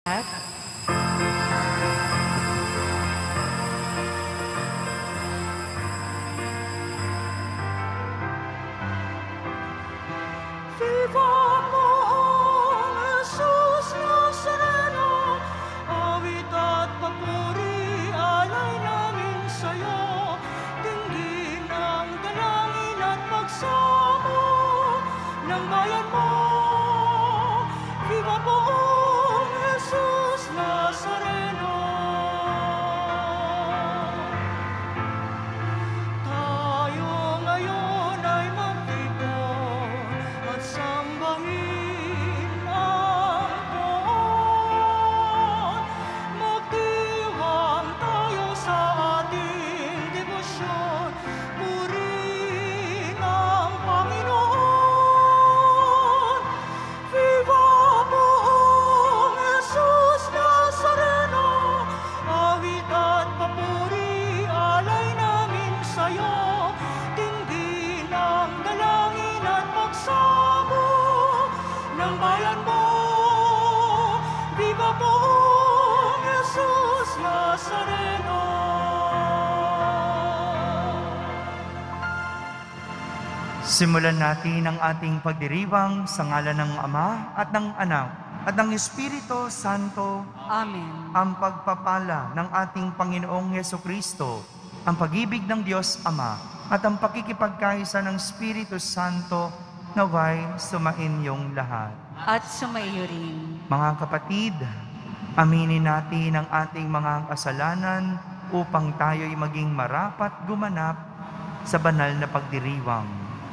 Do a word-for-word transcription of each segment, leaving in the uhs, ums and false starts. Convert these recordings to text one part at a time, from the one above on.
Simulan natin ang ating pagdiriwang sa ngalan ng Ama at ng Anak at ng Espiritu Santo. Amen. Ang pagpapala ng ating Panginoong Jesucristo, ang pag-ibig ng Diyos Ama at ang pakikipagkaisa ng Espiritu Santo naway sumain yung lahat. At sumaiyo rin. Mga kapatid, aminin natin ang ating mga kasalanan upang tayo'y maging marapat gumanap sa banal na pagdiriwang.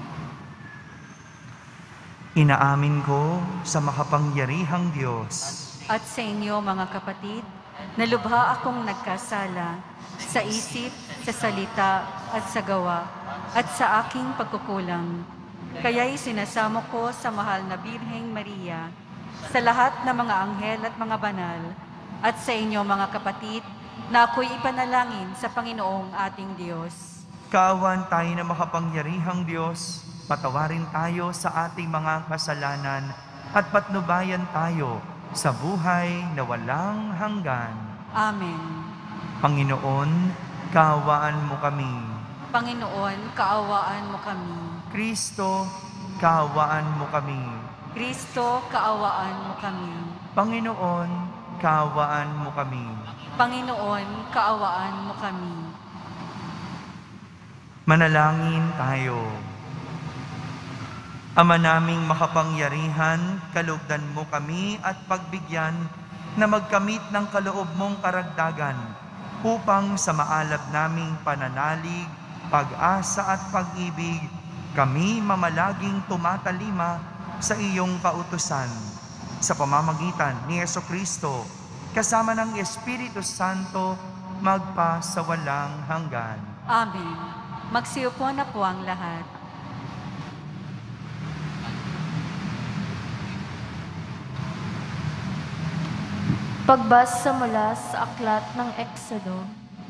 Inaamin ko sa makapangyarihang Diyos at sa inyo mga kapatid, na lubha akong nagkasala sa isip, sa salita at sa gawa at sa aking pagkukulang. Kaya'y sinasamo ko sa mahal na Birheng Maria, sa lahat ng mga anghel at mga banal, at sa inyo mga kapatid, na ako'y ipanalangin sa Panginoong ating Diyos. Kaawan tayo na makapangyarihang Diyos, patawarin tayo sa ating mga kasalanan at patnubayan tayo sa buhay na walang hanggan. Amen. Panginoon, kaawaan mo kami. Panginoon, kaawaan mo kami. Kristo, kaawaan mo kami. Kristo, kaawaan mo kami. Panginoon, kaawaan mo kami. Panginoon, kaawaan mo kami. Manalangin tayo. Ama naming makapangyarihan, kalugdan mo kami at pagbigyan na magkamit ng kaloob mong karagdagan upang sa maalab naming pananalig, pag-asa at pag-ibig, kami mamalaging tumatalima sa iyong kautusan. Sa pamamagitan ni Jesucristo, kasama ng Espiritu Santo, magpa sa walang hanggan. Amen. Magsiupo na po ang lahat. Pagbasa mula sa aklat ng Exodo.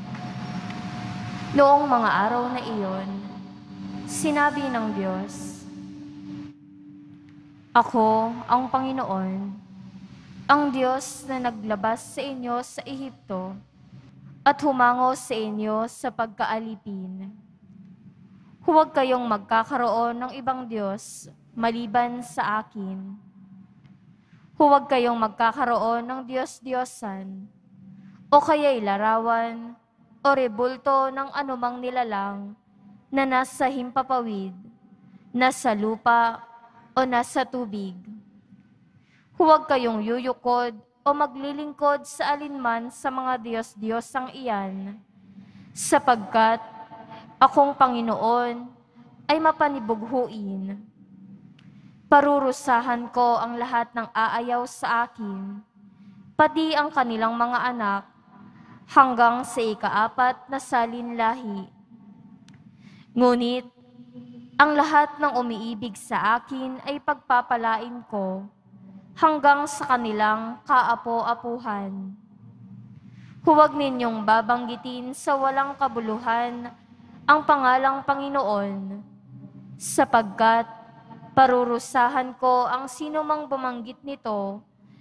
Noong mga araw na iyon, sinabi ng Diyos, Ako ang Panginoon, ang Diyos na naglabas sa inyo sa Ehipto at humango sa inyo sa pagkaalipin. Huwag kayong magkakaroon ng ibang Diyos maliban sa akin. Huwag kayong magkakaroon ng Diyos-Diyosan, o kaya'y larawan, o rebulto ng anumang nilalang na nasa himpapawid, nasa lupa, o nasa tubig. Huwag kayong yuyukod o maglilingkod sa alinman sa mga Diyos-Diyosang iyan, sapagkat akong Panginoon ay mapanibughuin. Parurusahan ko ang lahat ng aayaw sa akin, pati ang kanilang mga anak, hanggang sa ikaapat na salinlahi. Ngunit, ang lahat ng umiibig sa akin ay pagpapalain ko, hanggang sa kanilang kaapo-apuhan. Huwag ninyong babanggitin sa walang kabuluhan ang pangalang Panginoon, sapagkat parurusahan ko ang sinumang bumanggit nito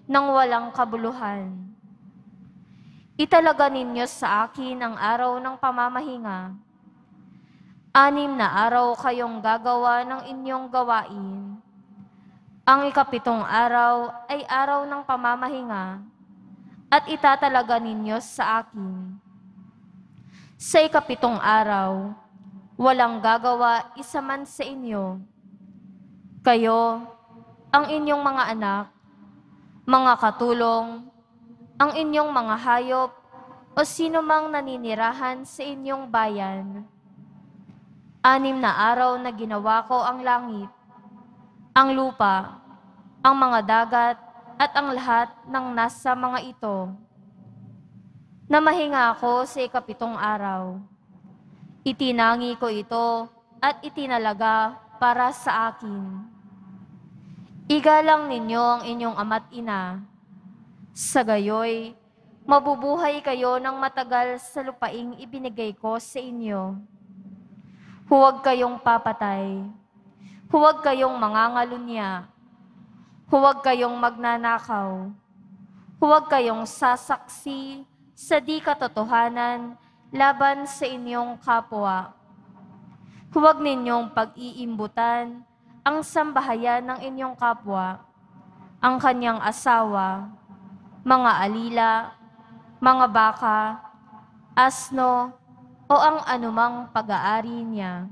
ng walang kabuluhan. Italaga ninyo sa akin ang araw ng pamamahinga. Anim na araw kayong gagawa ng inyong gawain. Ang ikapitong araw ay araw ng pamamahinga, at itatalaga ninyo sa akin. Sa ikapitong araw, walang gagawa isa man sa inyo. Kayo, ang inyong mga anak, mga katulong, ang inyong mga hayop, o sino mang naninirahan sa inyong bayan. Anim na araw na ginawa ko ang langit, ang lupa, ang mga dagat, at ang lahat ng nasa mga ito. Namahinga ako sa ikapitong araw. Itinangi ko ito at itinalaga para sa akin. Igalang ninyo ang inyong ama't ina. Sa gayoy, mabubuhay kayo ng matagal sa lupaing ibinigay ko sa inyo. Huwag kayong papatay. Huwag kayong mangangalunya. Huwag kayong magnanakaw. Huwag kayong sasaksi sa di katotohanan laban sa inyong kapwa. Huwag ninyong pag-iimbutan ang sambahayan ng inyong kapwa, ang kanyang asawa, mga alila, mga baka, asno, o ang anumang pag-aari niya.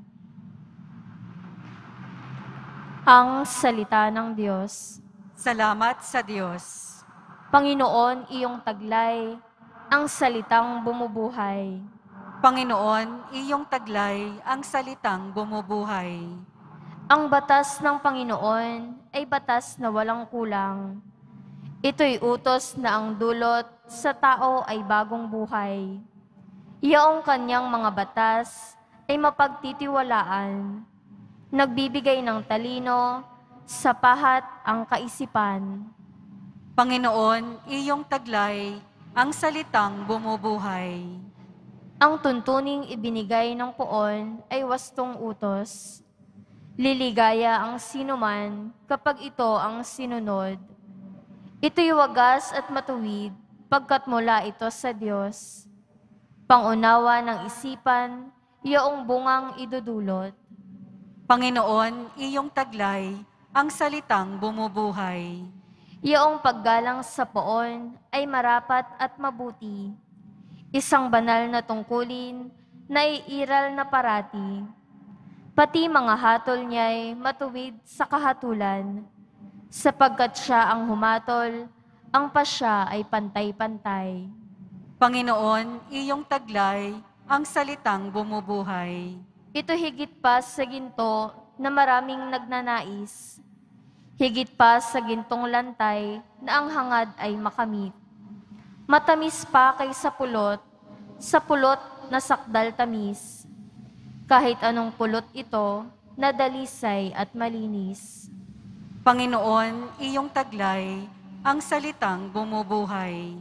Ang salita ng Diyos. Salamat sa Diyos. Panginoon, iyong taglay, ang salitang bumubuhay. Panginoon, iyong taglay ang salitang bumubuhay. Ang batas ng Panginoon ay batas na walang kulang. Ito'y utos na ang dulot sa tao ay bagong buhay. Iyong kanyang mga batas ay mapagtitiwalaan. Nagbibigay ng talino, sa pahat ang kaisipan. Panginoon, iyong taglay ang salitang bumubuhay. Ang tuntuning ibinigay ng poon ay wastong utos. Liligaya ang sinuman kapag ito ang sinunod. Ito'y wagas at matuwid pagkat mula ito sa Diyos. Pangunawa ng isipan, iyong bungang idudulot. Panginoon, iyong taglay ang salitang bumubuhay. Iyong paggalang sa poon ay marapat at mabuti. Isang banal na tungkulin na iiral na parati. Pati mga hatol niya'y matuwid sa kahatulan. Sapagkat siya ang humatol, ang pasya ay pantay-pantay. Panginoon, iyong taglay ang salitang bumubuhay. Ito higit pa sa ginto na maraming nagnanais. Higit pa sa gintong lantay na ang hangad ay makamit. Matamis pa kaysa pulot, sa pulot na sakdal tamis. Kahit anong pulot ito, na dalisay at malinis. Panginoon, iyong taglay ang salitang bumubuhay.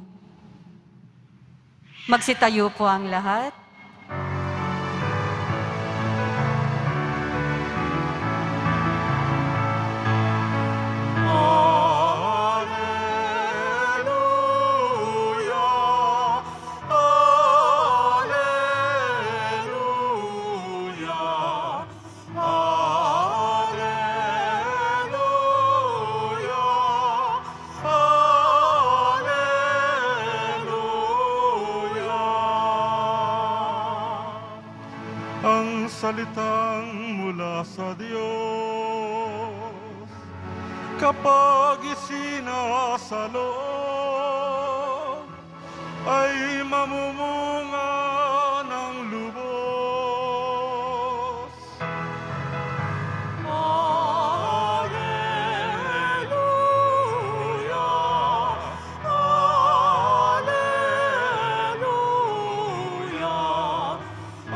Magsitayo po ang lahat. Ang salitang mula sa Diyos, kapag isinasalo, ay mamumunga ng lubos. Alleluia, Alleluia,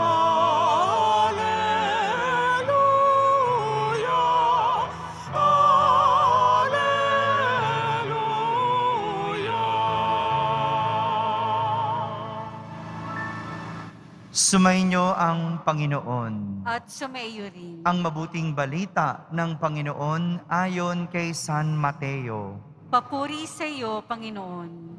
Sumainyo ang Panginoon. At sumaiyo rin. Ang mabuting balita ng Panginoon ayon kay San Mateo. Papuri sa iyo, Panginoon.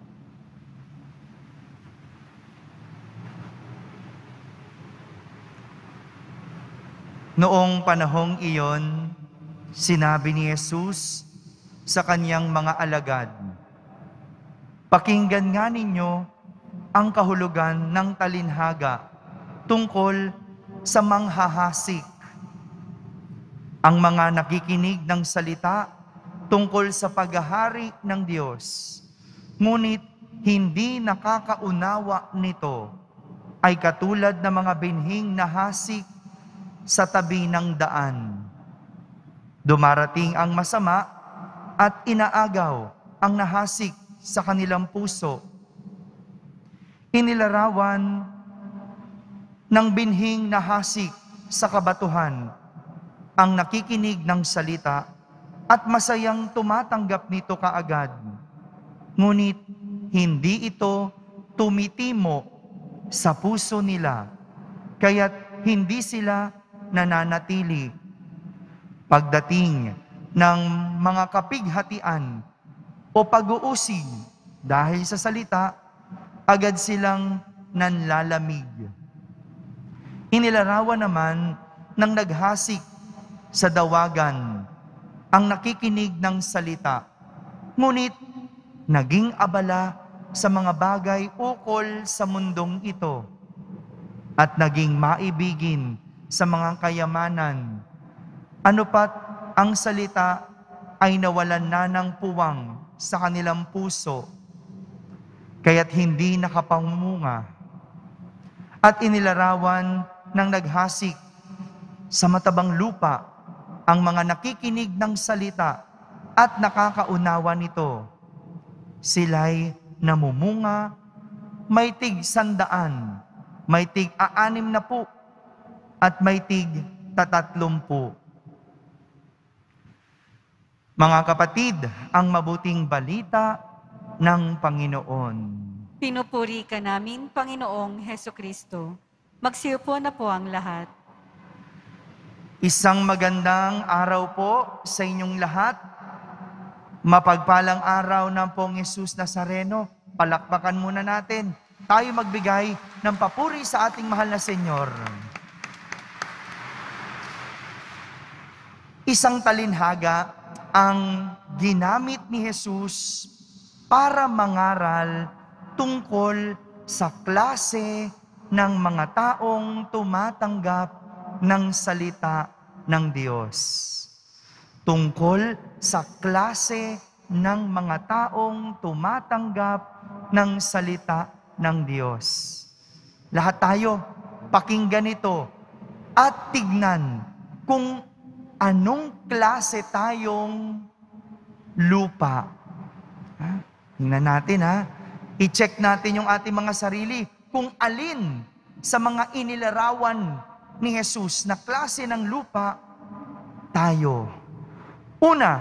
Noong panahong iyon, sinabi ni Jesus sa kanyang mga alagad, "Pakinggan nga ninyo ang kahulugan ng talinhaga tungkol sa manghahasik. Ang mga nakikinig ng salita tungkol sa paghahari ng Diyos, ngunit hindi nakakaunawa nito, ay katulad ng mga binhing nahasik sa tabi ng daan. Dumarating ang masama at inaagaw ang nahasik sa kanilang puso. Inilarawan ng binhing nahasik sa kabatuhan ang nakikinig ng salita at masayang tumatanggap nito kaagad. Ngunit hindi ito tumitimo sa puso nila, kaya't hindi sila nananatili. Pagdating ng mga kapighatian o pag-uusig dahil sa salita, agad silang nanlalamig. Inilarawan naman ng naghasik sa dawagan ang nakikinig ng salita, ngunit naging abala sa mga bagay ukol sa mundong ito at naging maibigin sa mga kayamanan. Ano pat ang salita ay nawalan na ng puwang sa kanilang puso, kaya't hindi nakapamunga. At inilarawan ng naghasik sa matabang lupa ang mga nakikinig ng salita at nakakaunawa nito. Sila'y namumunga, may tig sandaan, may tig aanim na po, at may tig tatatlumpu. Mga kapatid, ang mabuting balita ng Panginoon. Pinupuri ka namin, Panginoong Hesukristo. Magsiupo na po ang lahat. Isang magandang araw po sa inyong lahat. Mapagpalang araw ng Pong Jesus Nazareno. Palakpakan muna natin. Tayo magbigay ng papuri sa ating mahal na Senyor. Isang talinhaga ang ginamit ni Jesus para mangaral tungkol sa klase ng mga taong tumatanggap ng salita ng Diyos. Tungkol sa klase ng mga taong tumatanggap ng salita ng Diyos. Lahat tayo, pakinggan ito at tignan kung anong klase tayong lupa. Ha? Tingnan natin ha. I-check natin yung ating mga sarili kung alin sa mga inilarawan ni Jesus na klase ng lupa tayo. Una,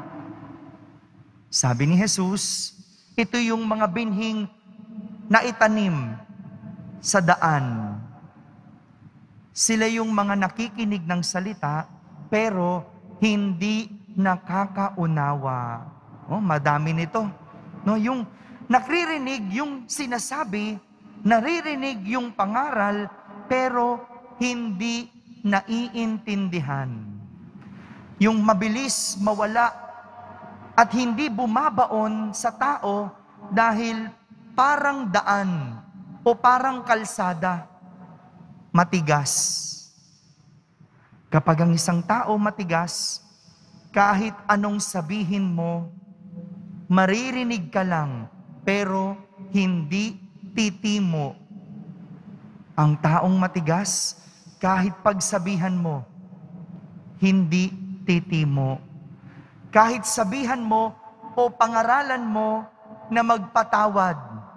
sabi ni Jesus, ito yung mga binhing na itanim sa daan. Sila yung mga nakikinig ng salita pero hindi nakakaunawa. Oh, madami nito. No, yung nakririnig yung sinasabi, naririnig yung pangaral, pero hindi naiintindihan. Yung mabilis mawala at hindi bumabaon sa tao dahil parang daan o parang kalsada, matigas. Kapag ang isang tao matigas, kahit anong sabihin mo, maririnig ka lang, pero hindi titimo. Ang taong matigas, kahit pagsabihan mo, hindi titimo. Kahit sabihan mo o pangaralan mo na magpatawad,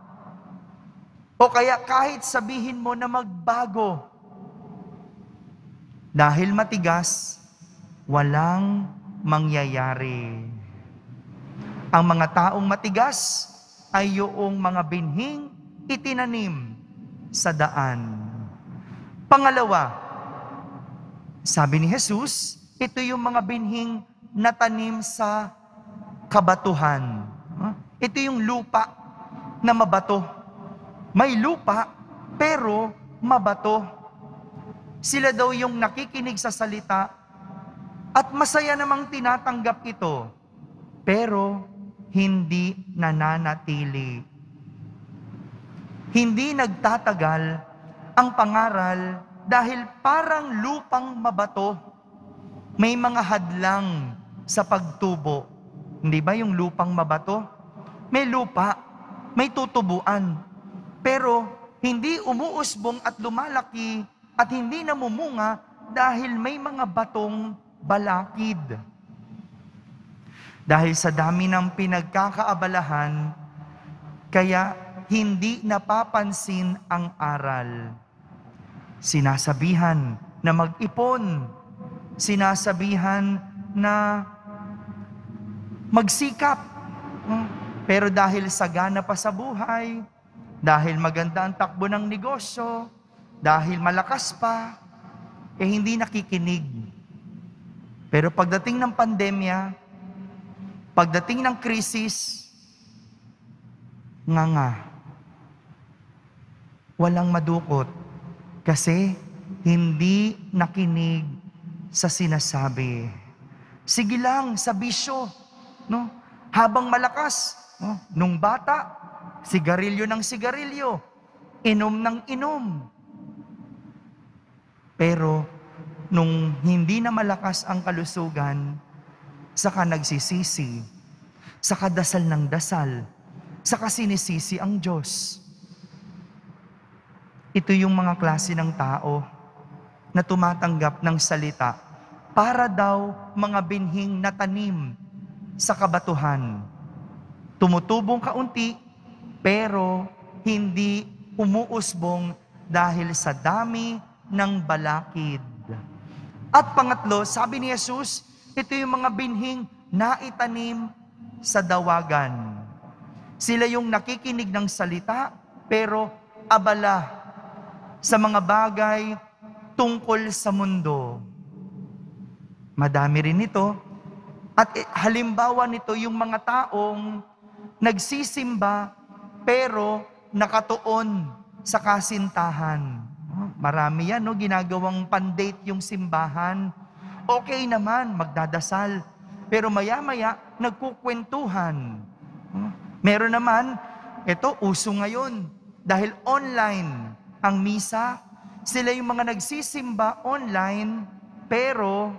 o kaya kahit sabihin mo na magbago, dahil matigas, walang mangyayari. Ang mga taong matigas ay yung mga binhing itinanim sa daan. Pangalawa, sabi ni Jesus, ito yung mga binhing natanim sa kabatuhan. Huh? Ito yung lupa na mabato. May lupa, pero mabato. Sila daw yung nakikinig sa salita at masaya namang tinatanggap ito, pero hindi nananatili. Hindi nagtatagal ang pangaral dahil parang lupang mabato. May mga hadlang sa pagtubo. Hindi ba yung lupang mabato? May lupa, may tutubuan. Pero hindi umuusbong at lumalaki at hindi namumunga dahil may mga batong balakid. Dahil sa dami ng pinagkakaabalahan, kaya hindi napapansin ang aral. Sinasabihan na mag-ipon, sinasabihan na magsikap. Pero dahil sagana pa sa buhay, dahil maganda ang takbo ng negosyo, dahil malakas pa, eh hindi nakikinig. Pero pagdating ng pandemya, pagdating ng krisis, nga nga, walang madukot kasi hindi nakinig sa sinasabi. Sige lang sa bisyo, no? Habang malakas, no? Nung bata, sigarilyo ng sigarilyo, inom ng inom. Pero nung hindi na malakas ang kalusugan, saka nagsisisi, saka dasal ng dasal, saka sinisisi ang Diyos. Ito yung mga klase ng tao na tumatanggap ng salita para daw mga binhing natanim sa kabatuhan. Tumutubong kaunti, pero hindi umuusbong dahil sa dami ng balakid. At pangatlo, sabi ni Jesus, ito yung mga binhing naitanim sa dawagan. Sila yung nakikinig ng salita, pero abala sa mga bagay tungkol sa mundo. Madami rin ito. At halimbawa nito yung mga taong nagsisimba pero nakatuon sa kasintahan. Marami yan, no? Ginagawang pandate yung simbahan. Okay naman, magdadasal. Pero maya-maya, nagkukwentuhan. Meron naman, ito, uso ngayon. Dahil online ang misa, sila yung mga nagsisimba online, pero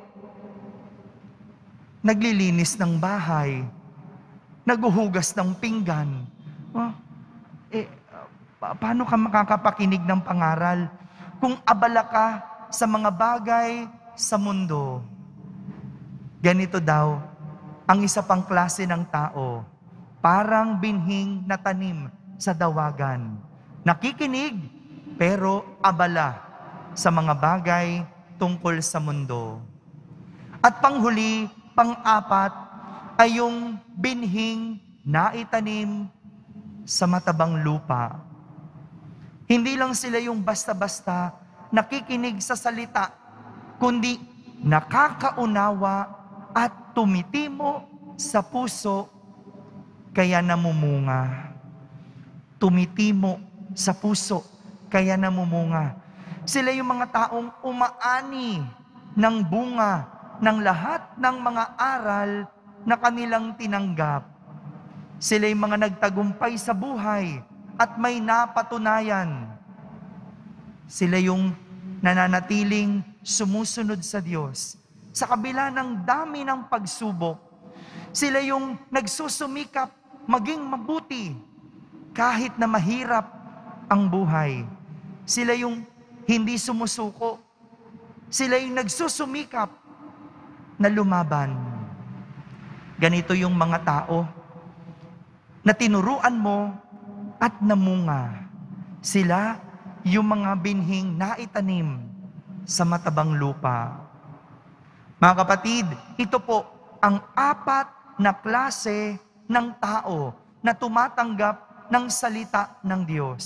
naglilinis ng bahay, naguhugas ng pinggan. Oh, eh, pa- paano ka makakapakinig ng pangaral kung abala ka sa mga bagay sa mundo? Ganito daw, ang isa pang klase ng tao, parang binhing na tanim sa dawagan. Nakikinig, pero abala sa mga bagay tungkol sa mundo. At panghuli, pang-apat, ay yung binhing naitanim sa matabang lupa. Hindi lang sila yung basta-basta nakikinig sa salita, kundi nakakaunawa at tumitimo sa puso, kaya namumunga. Tumitimo sa puso, kaya namumunga. Sila yung mga taong umaani ng bunga ng lahat ng mga aral na kanilang tinanggap. Sila yung mga nagtagumpay sa buhay at may napatunayan. Sila yung nananatiling sumusunod sa Diyos. Sa kabila ng dami ng pagsubok, sila yung nagsusumikap maging mabuti kahit na mahirap ang buhay. Sila yung hindi sumusuko. Sila yung nagsusumikap na lumaban. Ganito yung mga tao na tinuruan mo at namunga. Sila yung mga binhing naitanim sa matabang lupa. Mga kapatid, ito po ang apat na klase ng tao na tumatanggap ng salita ng Diyos.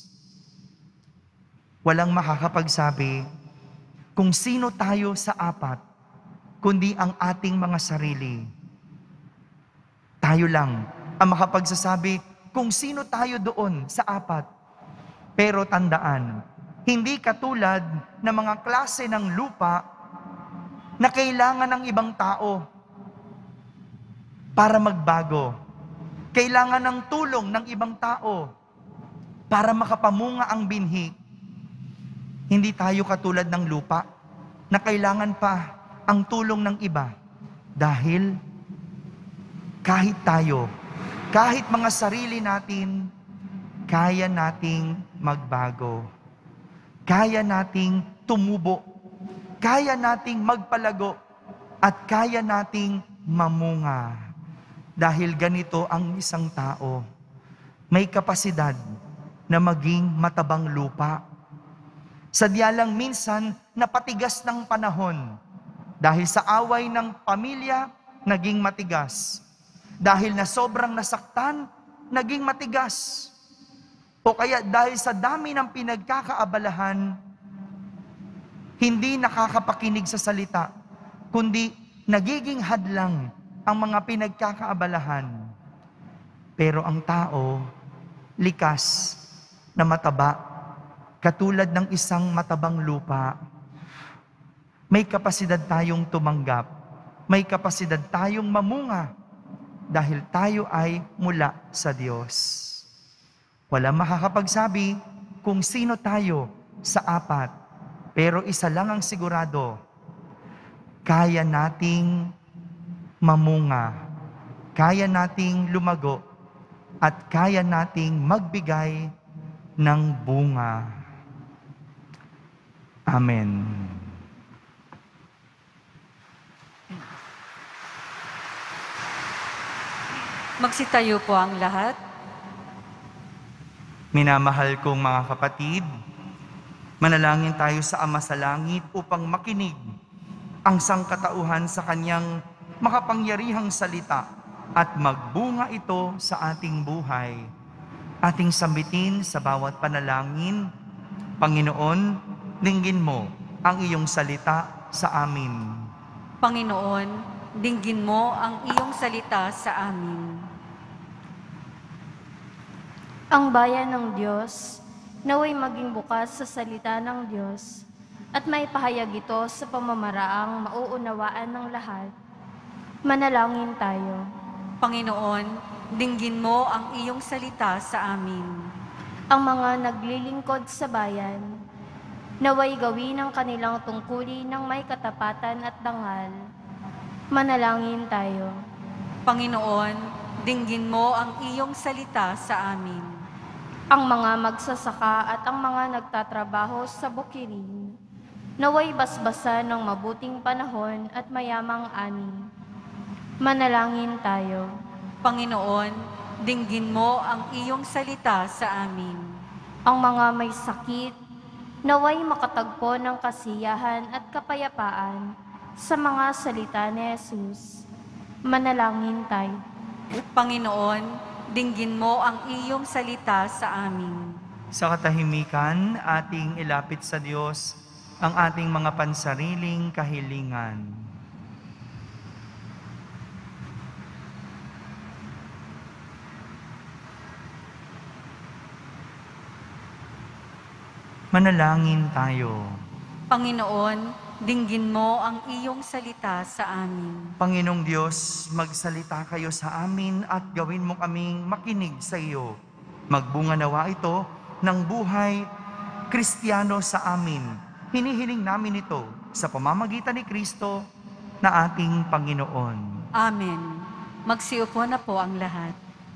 Walang makakapagsabi kung sino tayo sa apat, kundi ang ating mga sarili. Tayo lang ang makapagsasabi kung sino tayo doon sa apat. Pero tandaan, hindi katulad ng mga klase ng lupa na kailangan ng ibang tao para magbago. Kailangan ng tulong ng ibang tao para makapamunga ang binhi. Hindi tayo katulad ng lupa na kailangan pa ang tulong ng iba. Dahil kahit tayo, kahit mga sarili natin, kaya nating magbago. Kaya nating tumubo. Kaya nating magpalago. At kaya nating mamunga. Dahil ganito ang isang tao. May kapasidad na maging matabang lupa. Sadya lang minsan napatigas ng panahon. Dahil sa away ng pamilya, naging matigas. Dahil na sobrang nasaktan, naging matigas. O kaya dahil sa dami ng pinagkakaabalahan, hindi nakakapakinig sa salita, kundi nagiging hadlang ang mga pinagkakaabalahan. Pero ang tao, likas na mataba, katulad ng isang matabang lupa. May kapasidad tayong tumanggap. May kapasidad tayong mamunga dahil tayo ay mula sa Diyos. Wala makakapagsabi kung sino tayo sa apat. Pero isa lang ang sigurado, kaya nating mamunga, kaya nating lumago, at kaya nating magbigay ng bunga. Amen. Magsitayo po ang lahat. Minamahal kong mga kapatid, manalangin tayo sa Ama sa Langit upang makinig ang sangkatauhan sa Kanyang makapangyarihang salita at magbunga ito sa ating buhay. Ating sambitin sa bawat panalangin, Panginoon, dinggin mo ang iyong salita sa amin. Panginoon, dinggin mo ang iyong salita sa amin. Ang bayan ng Diyos, naway maging bukas sa salita ng Diyos at may pahayag ito sa pamamaraang mauunawaan ng lahat. Manalangin tayo. Panginoon, dinggin mo ang iyong salita sa amin. Ang mga naglilingkod sa bayan, naway gawin ang kanilang tungkulin ng may katapatan at dangal. Manalangin tayo. Panginoon, dinggin mo ang iyong salita sa amin. Ang mga magsasaka at ang mga nagtatrabaho sa bukirin, naway basbasan ng mabuting panahon at mayamang ani. Manalangin tayo. Panginoon, dinggin mo ang iyong salita sa amin. Ang mga may sakit, naway makatagpo ng kasiyahan at kapayapaan sa mga salita ni Jesus. Manalangin tayo. Panginoon, dinggin mo ang iyong salita sa amin. Sa katahimikan, ating ilapit sa Diyos ang ating mga pansariling kahilingan. Manalangin tayo. Panginoon, dinggin mo ang iyong salita sa amin. Panginoong Diyos, magsalita kayo sa amin at gawin mo kaming makinig sa iyo. Magbunga nawa ito ng buhay Kristiyano sa amin. Hinihiling namin ito sa pamamagitan ni Kristo na ating Panginoon. Amen. Magsiupo na po ang lahat.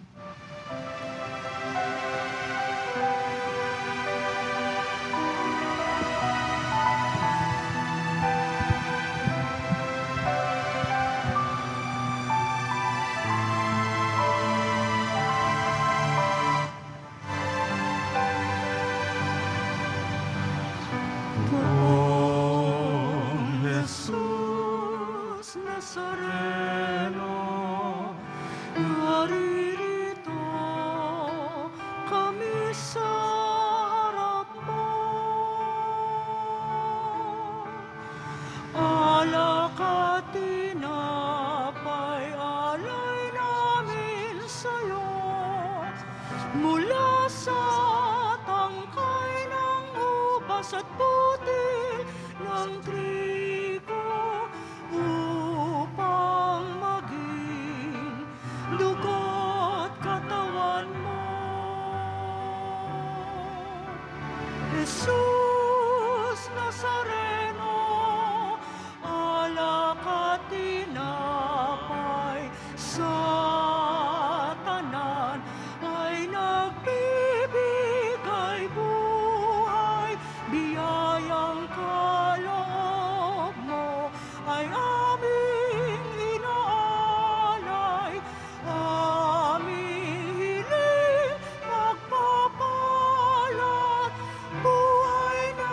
Kung Jesus Nazareno, Hari sa tangkay ng ubas at butil ng trigo upang maging dugo't katawan mo. Jesus Nazareno, alak at tinapay sa tanan ay nagbibigay buhay, biyayang kaloob mo ay aming inaalay, aming hiling pagpapalat, buhay na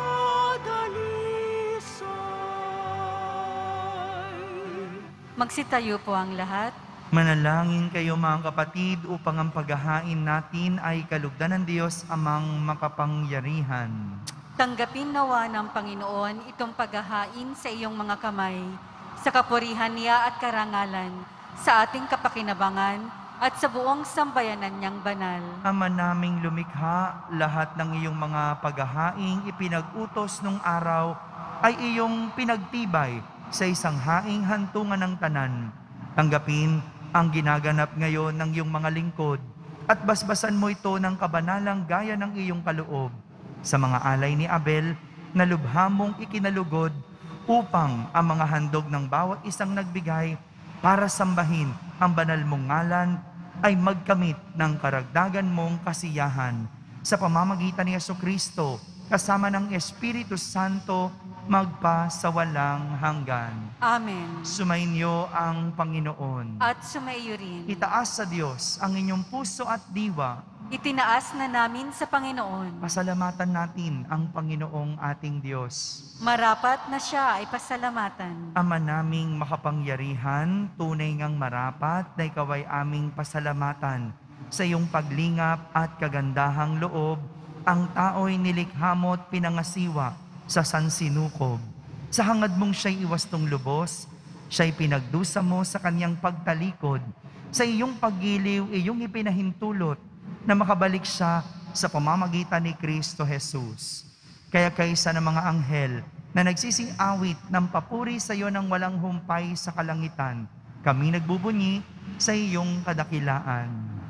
dalisay. Magsitayo po ang lahat. Manalangin kayo mga kapatid upang ang paghahain natin ay kalugdan ng Diyos amang makapangyarihan. Tanggapin nawa ng Panginoon itong paghahain sa iyong mga kamay, sa kapurihan niya at karangalan, sa ating kapakinabangan at sa buong sambayanan niyang banal. Ama naming lumikha, lahat ng iyong mga paghahaing ipinag-utos nung araw ay iyong pinagtibay sa isang haing hantungan ng tanan. Tanggapin ang ginaganap ngayon ng iyong mga lingkod at basbasan mo ito ng kabanalang gaya ng iyong kaloob sa mga alay ni Abel na lubha mong ikinalugod upang ang mga handog ng bawat isang nagbigay para sambahin ang banal mong ngalan ay magkamit ng karagdagan mong kasiyahan. Sa pamamagitan ni Jesucristo, kasama ng Espiritu Santo, magpa sa walang hanggan. Amen. Sumainyo ang Panginoon. At sumaiyo rin. Itaas sa Diyos ang inyong puso at diwa. Itinaas na namin sa Panginoon. Pasalamatan natin ang Panginoong ating Diyos. Marapat na siya ay pasalamatan. Ama naming makapangyarihan, tunay ngang marapat na ikaw ay aming pasalamatan. Sa iyong paglingap at kagandahang loob, ang tao'y nilikha mo at pinangasiwa sa sansinukob. Sa hangad mong siya'y iwastong lubos, siya'y pinagdusa mo sa kanyang pagtalikod. Sa iyong paggiliw, iyong ipinahintulot na makabalik siya sa pamamagitan ni Kristo Jesus. Kaya kaysa ng mga anghel na nagsising awit ng papuri sa iyo ng walang humpay sa kalangitan, kami nagbubunyi sa iyong kadakilaan.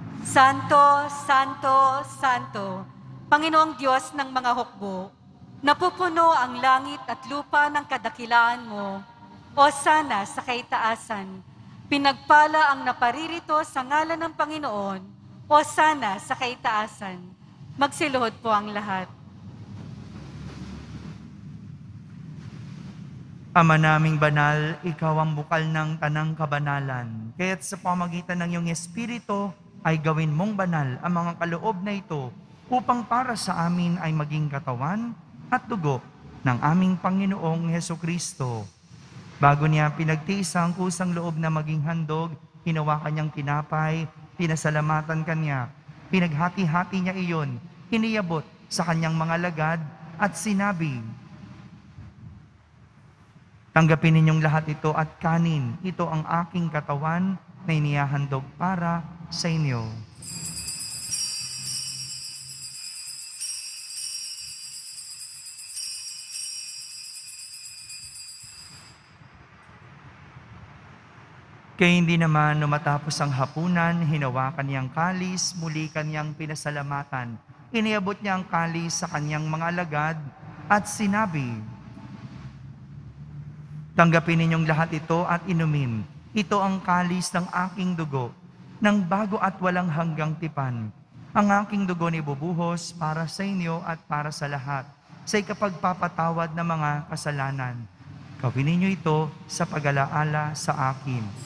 Santo, Santo, Santo, Panginoong Diyos ng mga hukbo, napupuno ang langit at lupa ng kadakilaan mo, o sana sa kaitaasan, pinagpala ang naparirito sa ngalan ng Panginoon, o sana sa kaitaasan. Magsiluhod po ang lahat. Ama naming banal, ikaw ang bukal ng tanang kabanalan. Kaya't sa pamagitan ng iyong Espiritu, ay gawin mong banal ang mga kaloob na ito upang para sa amin ay maging katawan at dugo ng aming Panginoong Hesukristo. Bago niya pinagtiis ang kusang loob na maging handog, hinawakan niyang tinapay, pinasalamatan kanya, pinaghati-hati niya iyon, iniyabot sa kanyang mga lagad at sinabi, "Tanggapin ninyong lahat ito at kanin, ito ang aking katawan na inihahandog para sa inyo." Kaya hindi naman no matapos ang hapunan, hinawakan niyang kalis, muli kanyang pinasalamatan. Iniabot niya ang kalis sa kanyang mga alagad at sinabi, "Tanggapin ninyong lahat ito at inumin. Ito ang kalis ng aking dugo, ng bago at walang hanggang tipan. Ang aking dugo ni bubuhos para sa inyo at para sa lahat, sa ikapagpapatawad ng mga kasalanan. Gawin ninyo ito sa pag-alaala sa akin."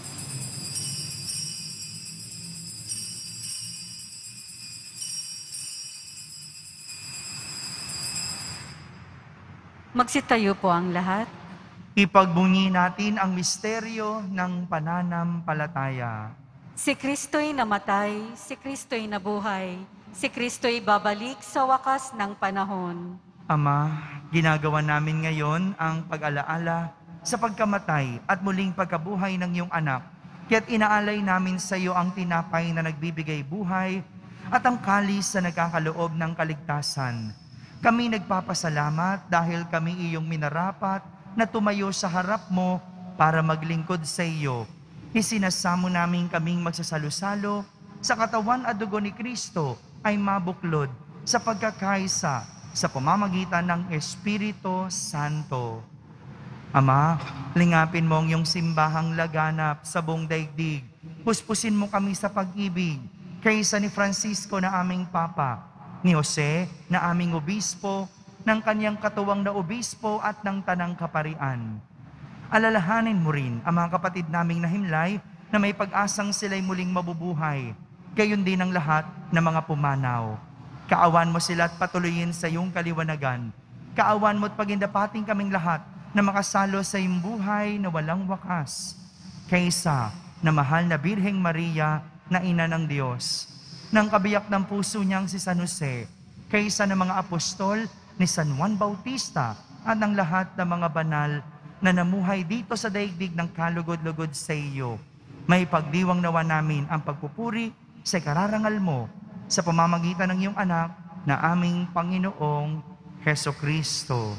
Magsitayo po ang lahat. Ipagbunyi natin ang misteryo ng pananampalataya. Si Kristo'y namatay, si Kristo'y nabuhay, si Kristo'y babalik sa wakas ng panahon. Ama, ginagawa namin ngayon ang pag-alaala sa pagkamatay at muling pagkabuhay ng iyong anak. Kaya't inaalay namin sa iyo ang tinapay na nagbibigay buhay at ang kalis sa nagkakaloob ng kaligtasan. Kami nagpapasalamat dahil kami iyong minarapat na tumayo sa harap mo para maglingkod sa iyo. Isinasamo namin kaming magsasalo-salo sa katawan at dugo ni Kristo ay mabuklod sa pagkakaisa sa pamamagitan ng Espiritu Santo. Ama, lingapin mo ang iyong simbahang laganap sa buong daigdig. Puspusin mo kami sa pag-ibig kaysa ni Francisco na aming Papa, ni Jose na aming obispo, ng kanyang katuwang na obispo at ng tanang kaparian. Alalahanin mo rin ang mga kapatid naming nahimlay na may pag-asang sila'y muling mabubuhay, gayon din ang lahat ng mga pumanaw. Kaawan mo sila at patuloyin sa iyong kaliwanagan. Kaawan mo at pagindapating kaming lahat na makasalo sa iyong buhay na walang wakas. Kaysa na mahal na Birheng Maria na Ina ng Diyos, ng kabiyak ng puso niyang si San Jose, kaysa ng mga apostol ni San Juan Bautista at ng lahat ng mga banal na namuhay dito sa daigdig ng kalugod-lugod sa iyo. May pagdiwang nawa namin ang pagpupuri sa kararangal mo sa pamamagitan ng iyong anak na aming Panginoong Heso Kristo.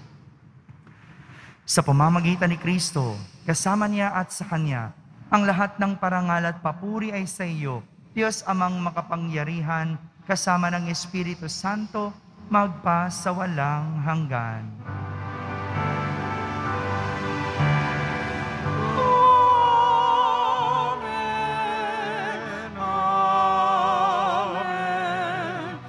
Sa pamamagitan ni Kristo, kasama niya at sa Kanya, ang lahat ng parangal at papuri ay sa iyo, Diyos amang makapangyarihan, kasama ng Espiritu Santo, magpa sa walang hanggan. Amen. Amen.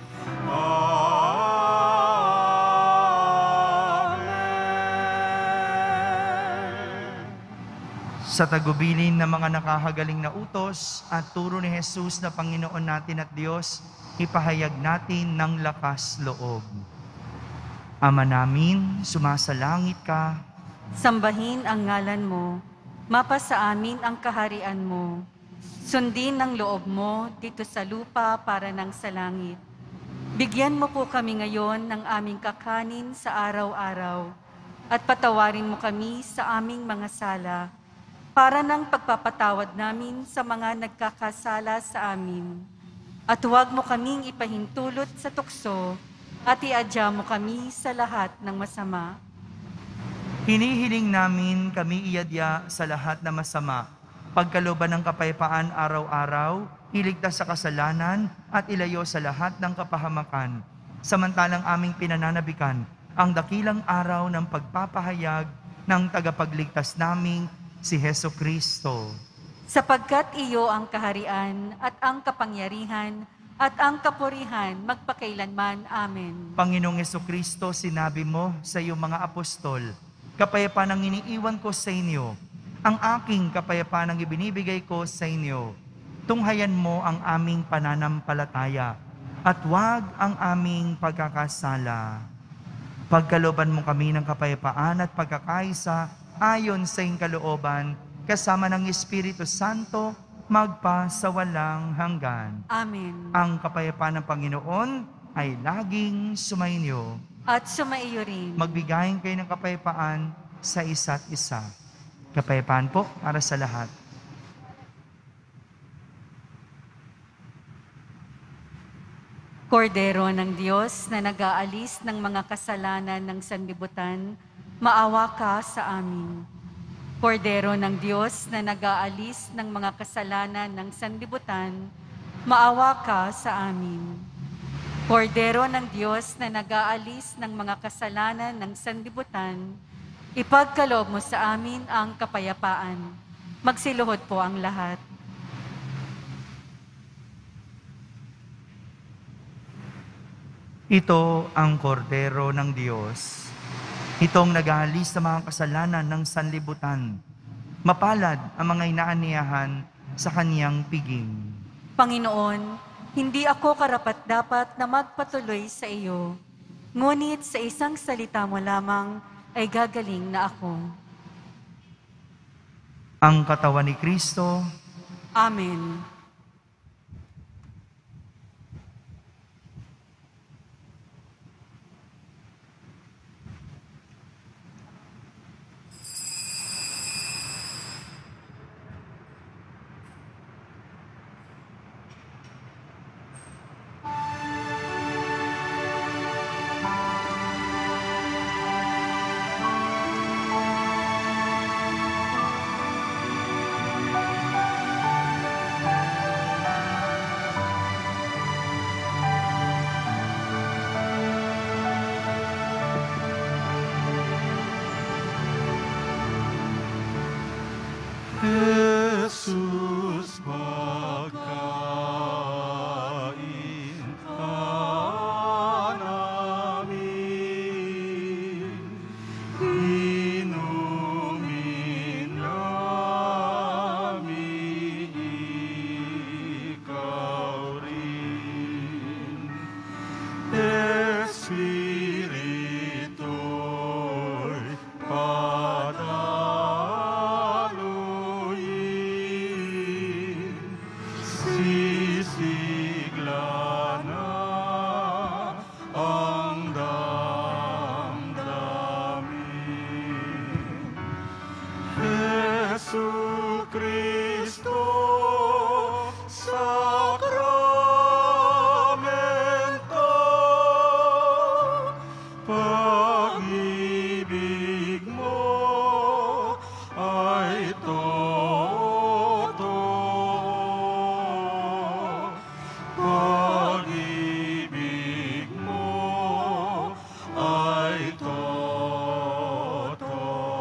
Amen. Sa tagubilin ng mga nakahagaling na utos at turo ni Jesus na Panginoon natin at Diyos, ipahayag natin ng lakas loob. Ama namin, sumasalangit ka. Sambahin ang ngalan mo, mapasa amin ang kaharian mo. Sundin ang loob mo dito sa lupa para ng sa langit. Bigyan mo po kami ngayon ng aming kakanin sa araw-araw at patawarin mo kami sa aming mga sala para ng pagpapatawad namin sa mga nagkakasala sa amin. At huwag mo kaming ipahintulot sa tukso at iadya mo kami sa lahat ng masama. Hinihiling namin kami iadya sa lahat na masama, pagkalooban ng kapayapaan araw-araw, iligtas sa kasalanan at ilayo sa lahat ng kapahamakan. Samantalang aming pinananabikan ang dakilang araw ng pagpapahayag ng tagapagligtas naming si Heso Kristo. Sapagkat iyo ang kaharian at ang kapangyarihan at ang kapurihan magpakailanman. Amen. Panginoong Jesucristo, sinabi mo sa iyong mga apostol, kapayapaan ang iniiwan ko sa inyo, ang aking kapayapaan ang ibinibigay ko sa inyo. Tunghayan mo ang aming pananampalataya at huwag ang aming pagkakasala. Pagkalooban mo kami ng kapayapaan at pagkakaisa ayon sa iyong kalooban, kasama ng Espiritu Santo, magpa sa walang hanggan. Amen. Ang kapayapaan ng Panginoon ay laging sumainyo. At sumaiyo rin. Magbigayin kayo ng kapayapaan sa isa't isa. Kapayapaan po para sa lahat. Kordero ng Diyos na nag-aalis ng mga kasalanan ng sanlibutan, maawa ka sa amin. Kordero ng Diyos na nag-aalis ng mga kasalanan ng sanlibutan, maawa ka sa amin. Kordero ng Diyos na nag-aalis ng mga kasalanan ng sanlibutan, ipagkaloob mo sa amin ang kapayapaan. Magsiluhod po ang lahat. Ito ang kordero ng Diyos. Itong nag-aalis sa mga kasalanan ng sanlibutan. Mapalad ang mga inaaniyahan sa kaniyang piging. Panginoon, hindi ako karapat-dapat na magpatuloy sa iyo. Ngunit sa isang salita mo lamang ay gagaling na ako. Ang katawan ni Kristo. Amen. Espiritu'y padaluin, sisigla na ang damdamin. Jesu Kristo, sakramento, pag-ibig mo ay totoo. Pag-ibig mo ay totoo.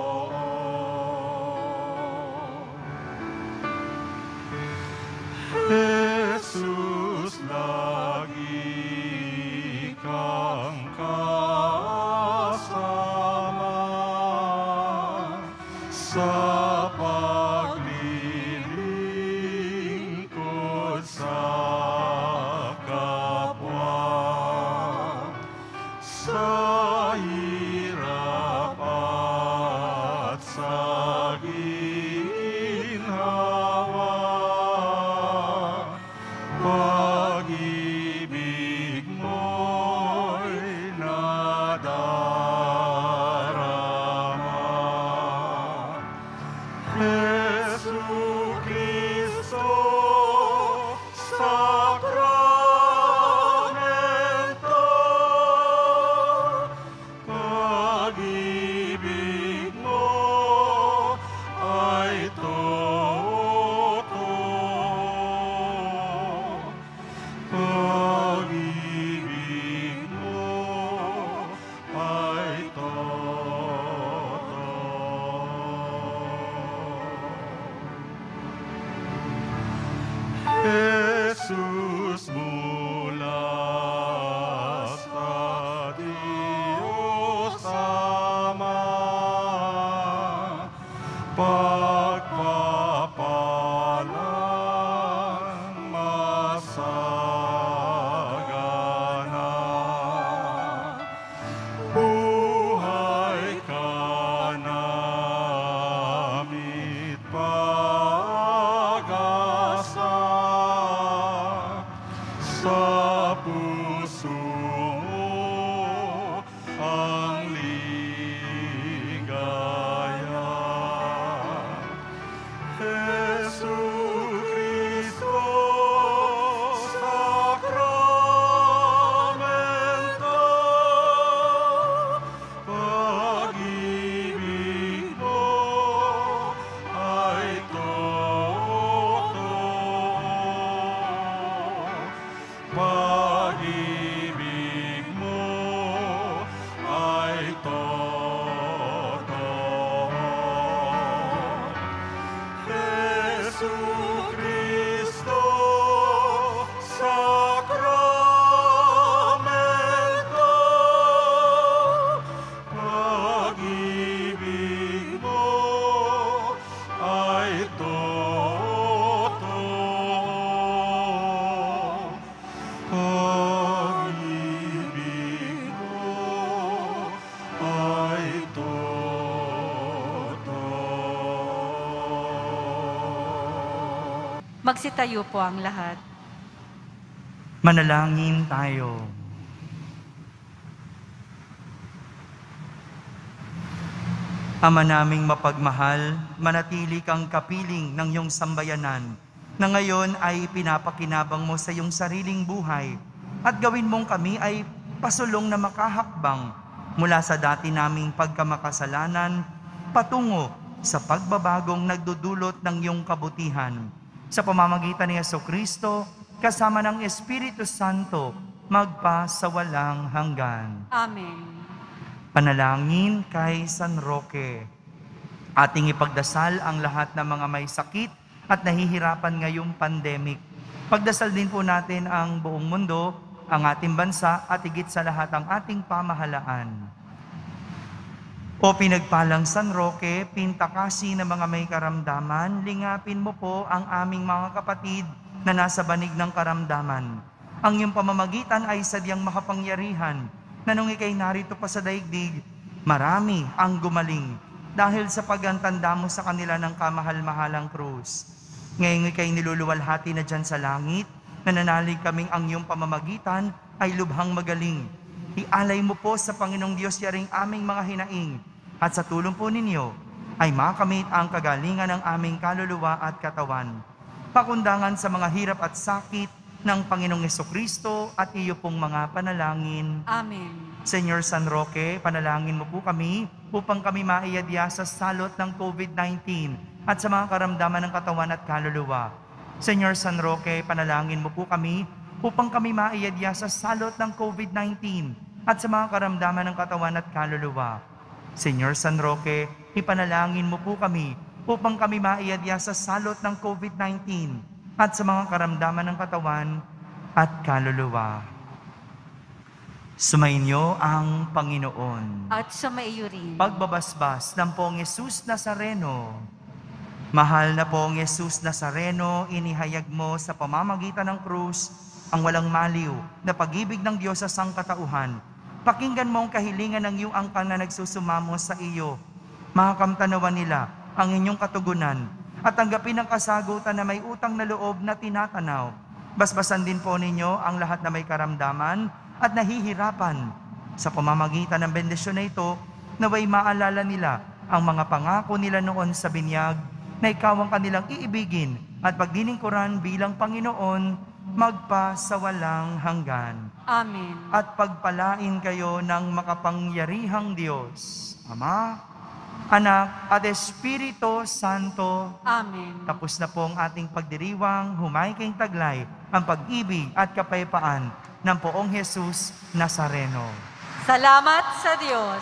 Jesus, lagi kang kasama sa paglilingkod sa kapwa, sa hirap at sa ginhawa. Pag-ibig mo'y nadarama. Jesu Kristo, sakramento, pag-ibig mo ay totoo. Pag-ibig mo ay totoo. Jesus, mula sa Diyos Ama, pagpapalang masagana, buhay ka namit pag-asa, sa puso mo ang ligaya. Jesu Kristo, sakramento, pag-ibig mo ay totoo. Pag-ibig mo ay totoo. Jesu Kristo, sakramento, pag-ibig mo ay totoo. Pag-ibig mo ay totoo. Magsitayo po ang lahat. Manalangin tayo. Ama naming mapagmahal, manatili kang kapiling ng iyong sambayanan na ngayon ay pinapakinabang mo sa iyong sariling buhay at gawin mong kami ay pasulong na makahakbang mula sa dati naming pagkamakasalanan patungo sa pagbabagong nagdudulot ng iyong kabutihan. Sa pamamagitan ni Jesucristo, kasama ng Espiritu Santo, magpa sa walang hanggan. Amen. Panalangin kay San Roque. Ating ipagdasal ang lahat ng mga may sakit at nahihirapan ngayong pandemic. Pagdasal din po natin ang buong mundo, ang ating bansa at higit sa lahat ang ating pamahalaan. O pinagpalang San Roque, pintakasi ng mga may karamdaman, lingapin mo po ang aming mga kapatid na nasa banig ng karamdaman. Ang iyong pamamagitan ay sadyang makapangyarihan na nung ikay narito pa sa daigdig, marami ang gumaling dahil sa pagantanda mo sa kanila ng kamahal-mahalang krus. Ngayon ikay niluluwalhati na dyan sa langit, nananalig kaming ang iyong pamamagitan ay lubhang magaling. Ialay mo po sa Panginoong Diyos yaring aming mga hinaing, at sa tulong po ninyo ay makamit ang kagalingan ng aming kaluluwa at katawan. Pakundangan sa mga hirap at sakit ng Panginoong Hesukristo at iyo pong mga panalangin. Amen. Senyor San Roque, panalangin mo po kami upang kami maiyadya sa salot ng COVID nineteen at sa mga karamdaman ng katawan at kaluluwa. Senyor San Roque, panalangin mo po kami upang kami maiyadya sa salot ng COVID nineteen at sa mga karamdaman ng katawan at kaluluwa. Senyor San Roque, ipanalangin mo po kami upang kami maiyadya sa salot ng COVID nineteen at sa mga karamdaman ng katawan at kaluluwa. Sumainyo ang Panginoon. At sa maiyo rin. Pagbabasbas ng Poong Yesus Nazareno. Mahal na Poong Yesus Nazareno, inihayag mo sa pamamagitan ng krus ang walang maliw na pag-ibig ng Diyos sa sangkatauhan. Pakinggan mo ang kahilingan ng iyong angkan na nagsusumamo sa iyo. Makakamtanawan nila ang inyong katugunan at tanggapin ang kasagutan na may utang na loob na tinatanaw. Basbasan din po ninyo ang lahat na may karamdaman at nahihirapan. Sa pamamagitan ng bendisyon na ito, naway maalala nila ang mga pangako nila noon sa binyag na ikaw ang kanilang iibigin at pagdiningkuran bilang Panginoon magpa sa walang hanggan. Amen. At pagpalain kayo ng makapangyarihang Diyos, Ama, Anak, at Espiritu Santo. Amen. Tapos na po ang ating pagdiriwang, humay kayong taglay ang pag-ibig at kapayapaan ng Poong Jesus Nazareno. Salamat sa Diyos.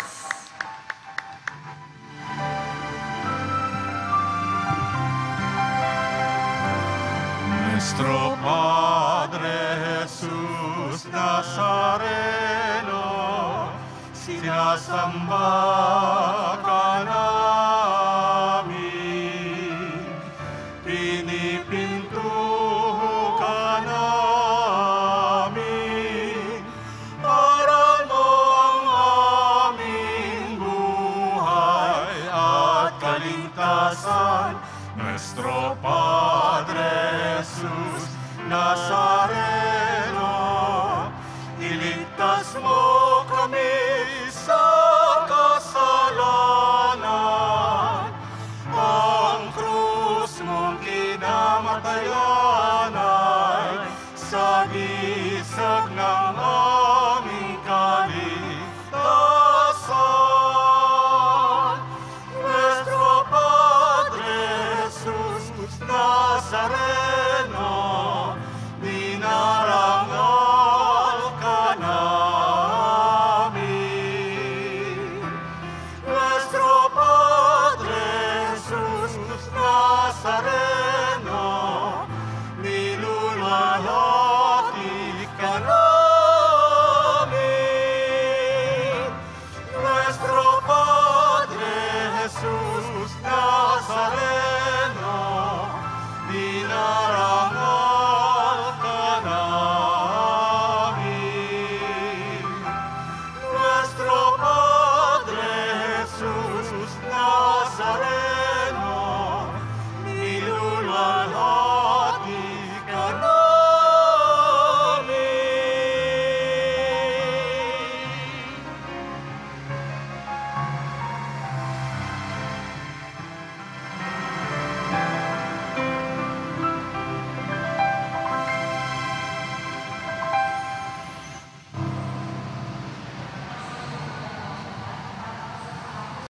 Nuestro Padre Jesús Nazareno, sinasamba